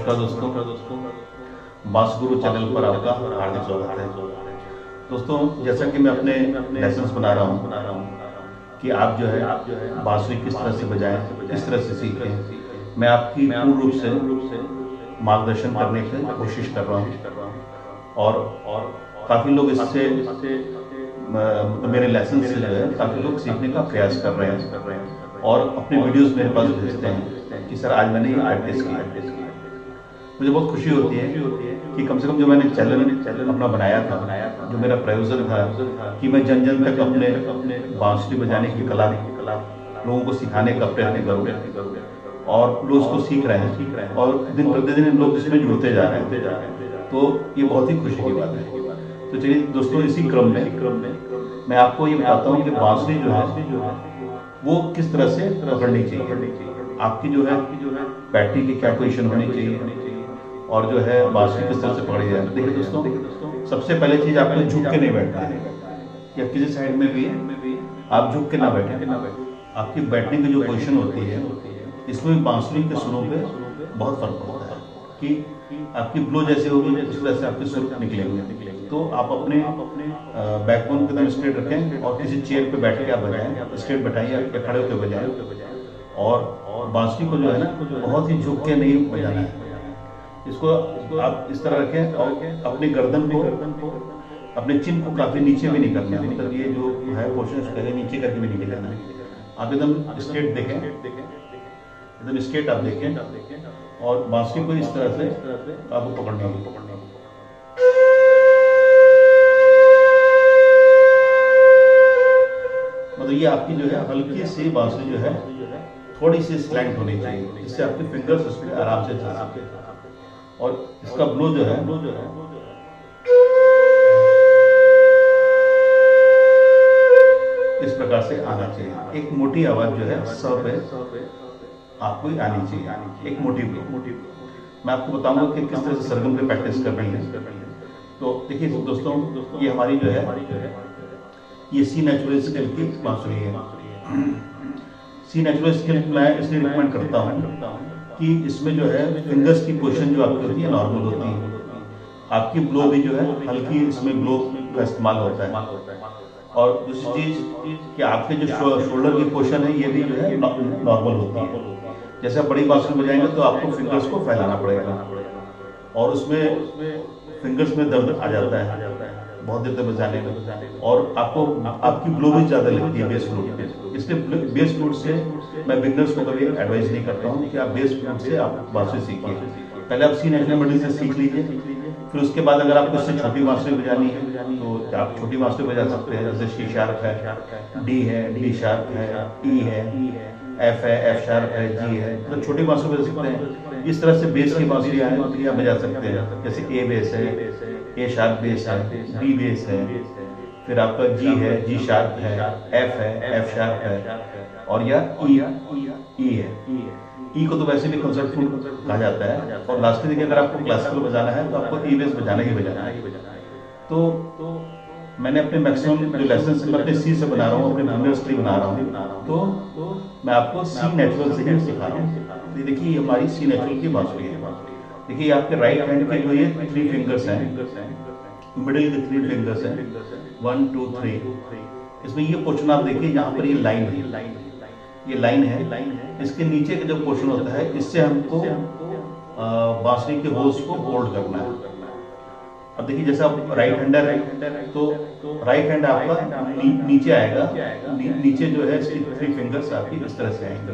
नमस्कार दोस्तों, बांस गुरु चैनल पर आपका हार्दिक स्वागत है। दोस्तों, जैसा कि मैं अपने लेसन्स बना रहा हूँ कि आप जो है बांसुरी किस तरह से बजाएं, किस तरह से सीखें, मैं आपकी पूर्ण रूप से मार्गदर्शन करने की कोशिश कर रहा हूँ। और काफ़ी लोग इससे मतलब मेरे लेसन से जो है काफ़ी लोग सीखने का प्रयास कर रहे हैं और अपने वीडियोस मेरे पास भेजते हैं कि सर आज मैंने ये प्रैक्टिस की। मुझे बहुत खुशी होती है कि कम से कम जो मैंने चैनल अपना बनाया था, जो मेरा प्रयोजन था कि मैं जन जन तक अपने बांसुरी बजाने की कला लोगों को सिखाने का प्रयत्न करूँ और लोग उसको सीख रहे हैं और दिन प्रतिदिन लोग इसमें जुड़ते जा रहे हैं, तो ये बहुत ही खुशी की बात है। तो चलिए दोस्तों, इसी क्रम में मैं आपको ये बताता हूँ कि बांसुरी जो है वो किस तरह से पकड़नी चाहिए, आपकी जो है बैटरी की क्या पोजीशन होनी चाहिए और जो है बांसुरी किस तरह से पकड़ी जाए। देखिए दोस्तों, सबसे पहले चीज आपको झुक के नहीं बैठना है या किसी साइड में भी आप झुक के ना बैठे। आपकी बैठने की जो पोजीशन होती है इसमें बांसुरी के सुरों पे बहुत फर्क पड़ता है कि आपकी ब्लो जैसे होगी उस तरह से आपके सुर निकलेंगे। तो आप अपने बैकबोन को एकदम स्ट्रेट रखें और किसी चेयर पे बैठ के आप बजाएं, स्ट्रेट बैठाइए या खड़े होकर बजाएं और बांसुरी को जो है ना बहुत ही झुक के नहीं बजाना है। इसको आप इस तरह रखें और अपनी गर्दन को, अपने चिन को काफी नीचे भी नहीं करना है, मतलब ये जो है पोर्शन कहीं नीचे करके भी नहीं जाना है। आप एकदम स्ट्रेट देखें, एकदम स्ट्रेट आप देखें और बांसुरी को इस तरह से आपको पकड़ना होगा। मतलब ये आपकी जो है हल्की सी बांसुरी जो है थोड़ी सी स्लैंट होनी चाहिए, जिससे आपके फिंगर्स उस पर आराम से चल सके और इसका ब्लो जो है इस प्रकार से आना चाहिए। एक मोटी आवाज जो है स पे आपको आनी चाहिए, एक मोटी ब्लो। मैं आपको बताऊंगा कि किस तरह से सरगम पे प्रैक्टिस कर रही है। तो देखिए दोस्तों, ये हमारी जो है ये सी नेचुरल स्केल की बांसुरी है। सी नेचुरल स्केल मैं इसलिए रिकमेंड करता हूँ कि इसमें जो है फिंगर्स की पोजीशन जो आपकी होती है नॉर्मल होती है, आपकी ब्लो भी जो है हल्की इसमें ब्लो का इस्तेमाल होता है। और दूसरी चीज कि आपके जो शोल्डर की पोजीशन है ये भी जो है नॉर्मल होती है। जैसे आप बड़ी बांसुरी बजाएंगे तो आपको फिंगर्स को फैलाना पड़ेगा और उसमें फिंगर्स में दर्द आ जाता है बहुत देर तक बजाने में और आपको आपकी ब्लो भी ज़्यादा लगती है बेस फ्लूट। इसलिए बेस फ्लूट से मैं बिगनर्स को कभी एडवाइस नहीं करता हूँ कि आप बेस फ्लूट से आप बांसुरी सीखिए। पहले आप सी नेचुरल मेलोडी से सीख लीजिए, फिर उसके बाद अगर आपको इससे छोटी बांसुरी बजानी है तो आप छोटी बांसुरी बजा सकते हैं, जैसे सी शार्प है, डी है, डी शार्प है, ई है, एफ है, एफ शार्प है, जी है, मतलब छोटी बांसुरी बजा सकते हैं। इस तरह से बेस की बांसुरी आप बजा सकते हैं, जैसे ए बेस है, ए शार्प बेस है, डी बेस है, फिर आपका जी है, जी शार्प है, एफ है, एफ शार्प है और या ई है। ई को तो वैसे भी कंसर्ट फ्लूट कहा जाता है। और लास्ट में देखिए, अगर आपको क्लासिकल बजाना है तो आपको ई बेस बजाना ही बजाना है। तो मैंने अपने मैक्सिमम जो लेसन्स मैं अपने सी से बना रहा हूँ, अपने बिगिनर्स के लिए बना रहा हूँ, तो मैं आपको सी नेचुरल से ही सिखा रहा हूँ। तो देखिए हमारी सी नेचुरल की बांसुरी है। देखिए आपके राइट हैंड के जो ये 3 फिंगर्स हैं, मिडिल के 3 फिंगर्स हैं, 1 2 3। इसमें ये पोर्शन आप देखिए, यहाँ पर ये लाइन है, ये लाइन है। इसके नीचे का जो पोर्शन होता है इससे हमको बांसुरी के होल्स को होल्ड करना है। अब देखिए जैसे आप राइट हैंडर है तो राइट हैंड आपका नीचे आएगा, नीचे जो है इसकी 3 फिंगर्स आपकी इस तरह से आएंगे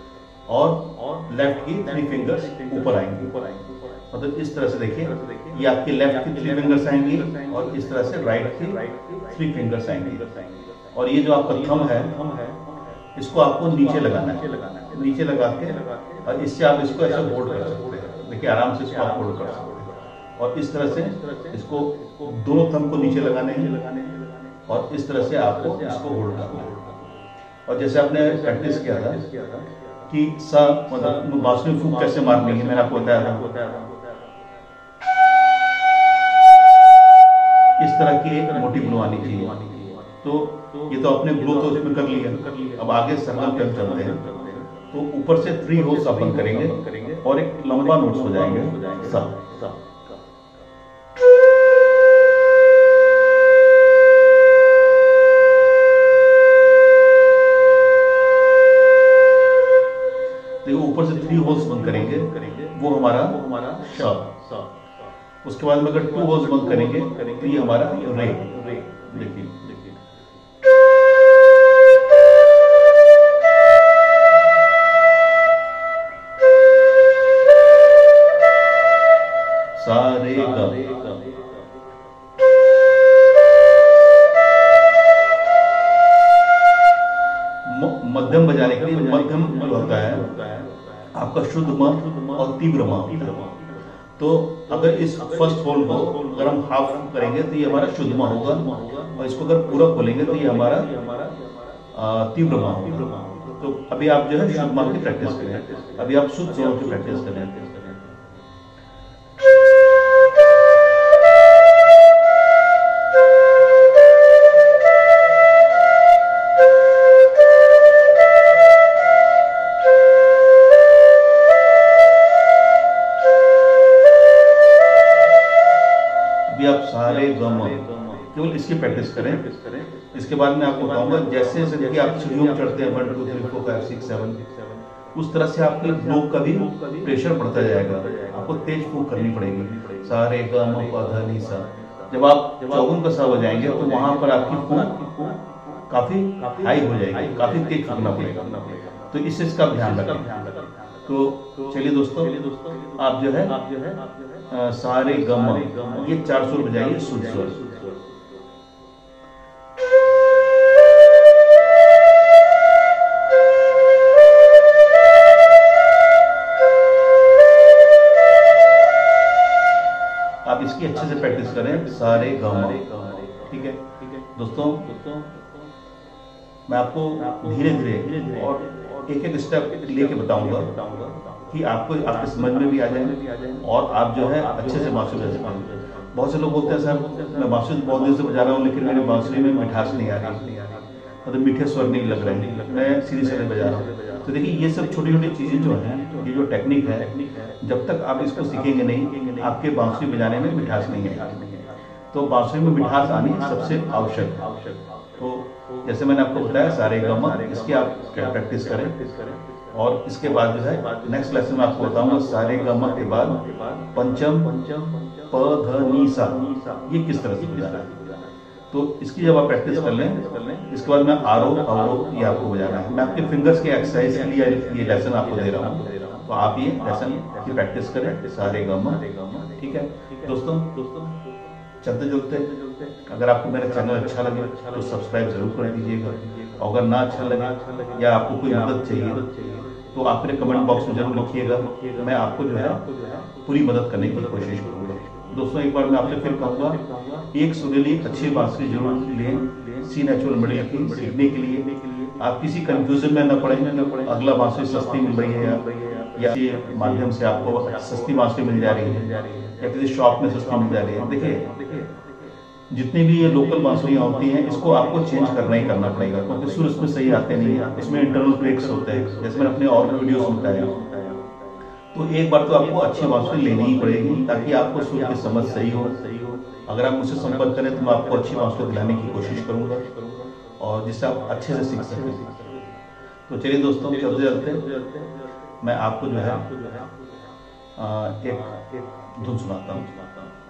और लेफ्ट की 3 फिंगर्स ऊपर आएंगी। मतलब इस तरह से देखिए, ये आपके लेफ्ट की 3 फिंगर्स आएंगी और इस तरह से राइट की 3 फिंगर्स आएंगी। और ये जो आपका थंब है इसको आपको नीचे लगाना है, नीचे लगा के और इससे आप इसको ऐसे होल्ड कर सकते हैं। देखिए आराम से इसको आप होल्ड कर सकते हैं और इस तरह से इसको दोनों थंब को नीचे लगाने हैं और इस तरह से आपको इसको होल्ड करना है। और जैसे आपने प्रैक्टिस किया था कि सा मतलब बांसुरी फूंक कैसे मारनी है, मैंने आपको बताया था। इस तरह की एक मोटी ब्लो आनी चाहिए। तो ये तो अपने ब्लो तो उसमें कर लिया, अब आगे सरगम पे हम चलते हैं। तो ऊपर से 3 होल्स आप बंद करेंगे और एक लंबा नोट्स हो जाएंगे सा। देखो ऊपर से 3 होल्स बंद करेंगे, वो हमारा श। उसके बाद में अगर 2 होल्स बंद करेंगे तो ये हमारा रे। देखिए सा रे ग। मध्यम बजाने के लिए मध्यम जो होता है आपका शुद्ध म और तीव्र म। तो अगर इस फर्स्ट होल को अगर हम हाफ करेंगे तो ये हमारा शुद्ध म होगा, और इसको अगर पूरा खोलेंगे तो ये हमारा तीव्र म होगा। तो अभी आप जो है शुद्ध म की प्रैक्टिस करें, अभी आप शुद्ध स्वरों की प्रैक्टिस करें। आप सारे गम केवल इसकी प्रैक्टिस करें। इसके बाद मैं आपको बताऊंगा जैसे जैसे कि आप सीढ़ियों चढ़ते हैं 1 2 3 4 5 6 7 उस तरह से आपके लोग का भी प्रेशर बढ़ता जाएगा, आपको तेज फूंक करनी पड़ेगी। सारे गम प ध नि सा। जब आप चौगुन का सा बजाएंगे तो वहां पर आपकी फूंक काफी हाई हो जाएगी, काफी तेज फूंकना पड़ेगा। तो इस चीज का ध्यान रखें। तो चलिए दोस्तों, आप जो है सारे गम ये 4 सुर बजाइए शुद्ध स्वर। आप इसकी अच्छे से प्रैक्टिस करें, सारे गम। ठीक है दोस्तों, मैं आपको धीरे धीरे और एक एक स्टेप लेके बताऊंगा कि आपको आपके समझ में भी आ जाए और आप जो है अच्छे से बांसुरी बजा सकें। बहुत से लोग बोलते हैं सर मैं बांसुरी बहुत देर से बजा रहा हूँ लेकिन मेरी बांसुरी में मिठास नहीं आ रही, मतलब मीठे स्वर नहीं लग रहे हैं, मैं सीधी सीधे बजा रहा हूँ। तो देखिए ये सब छोटी छोटी चीज़ें जो हैं, ये जो टेक्निक है, जब तक आप इसको सीखेंगे नहीं आपके बांसुरी बजाने में मिठास नहीं आएगी। तो बांसुरी में मिठास आनी सबसे आवश्यक है। तो जैसे मैंने आपको बताया सारे गम, इसकी आप प्रैक्टिस करें। और इसके बाद जो है नेक्स्ट लेसन में आपको बताऊंगा सारे गम के बाद पंचम प ध नि सा ये किस तरह से बजाना है। तो इसकी जब आप प्रैक्टिस कर लें, इसके बाद मैं आरोह अवरोह ये आपको बजाना है। मैं आपके फिंगर्स के एक्सरसाइज के लिए ये लेसन आपको दे रहा हूँ, तो आप ये लेसन की प्रैक्टिस करें सारे गम। ठीक है दोस्तों, चलते चलते अगर आपको मेरा चैनल अच्छा लगे तो सब्सक्राइब जरूर कर दीजिएगा। अगर ना अच्छा लगे या आपको कोई मदद चाहिए तो आप मेरे कमेंट बॉक्स में जरूर लिखिएगा, मैं आपको जो है पूरी मदद करने की कोशिश करूँगा। दोस्तों एक बार मैं आपसे फिर कहूँगा, एक सुरीली अच्छी बांसुरी जरूर लें सी नेचुरल मिडिल की सीखने के लिए। आप किसी कंफ्यूजन में न पड़े, अगला बांसुरी सस्ती मिल रही है या माध्यम से आपको सस्ती बांसुरी मिल जा रही है या किसी शॉप में सस्ती मिल जा रही है। देखिए जितनी भी ये लोकल बांसुरियाँ होती हैं इसको आपको चेंज करना ही करना पड़ेगा, क्योंकि सुर इसमें सही आते नहीं है, इसमें इंटरनल ब्रेक्स होते हैं, जैसे मैंने अपने और वीडियोस में बताया। तो एक बार तो आपको अच्छी बांसुरी लेनी ही पड़ेगी ताकि आपको सुर की समझ सही हो। अगर आप मुझसे संपर्क करें तो मैं आपको अच्छी बांसुरी दिलाने की कोशिश करूँगा और जिससे आप अच्छे से सीख सकें। तो चलिए दोस्तों, चलते चलते मैं आपको जो है एक धुन सुनाता हूँ।